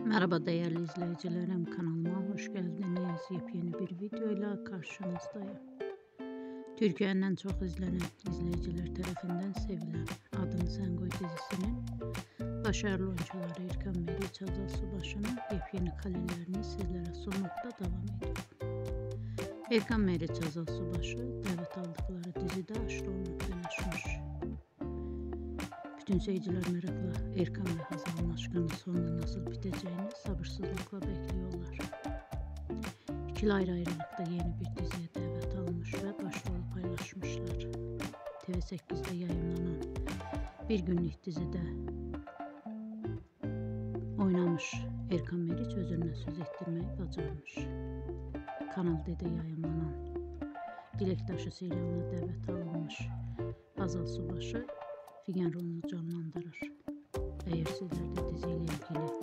Merhaba değerli izleyicilerim, kanalıma hoş geldiniz. Yepyeni bir videoyla karşınızdayım. Türkiye'nin en çok izlenen, izleyiciler tarafından sevilen Adını Sen Koy dizisinin başarılı oyuncuları İrkan Meriç, Hazal Subaşı'nın yepyeni karelerini sizlere sunmakta devam ediyor. İrkan Meriç, Hazal Subaşı davet aldıkları dizide aşk rolünü paylaşmış. Bütün seyirciler merakla Erkan ve Hazal'ın aşkının sonu nasıl biteceğini sabırsızlıkla bekliyorlar. İkili ayrı ayrılıkta yeni bir diziye davet almış ve başrolü paylaşmışlar. TV8'de yayınlanan bir günlük dizide oynamış Erkan Meriç özüne söz ettirmeyi bacarmış. Kanal D'de yayınlanan Dilektaşı serialına davet alınmış Hazal Subaşı Figen rolunu canlandırır. Eğer sizler de diziyle ilgili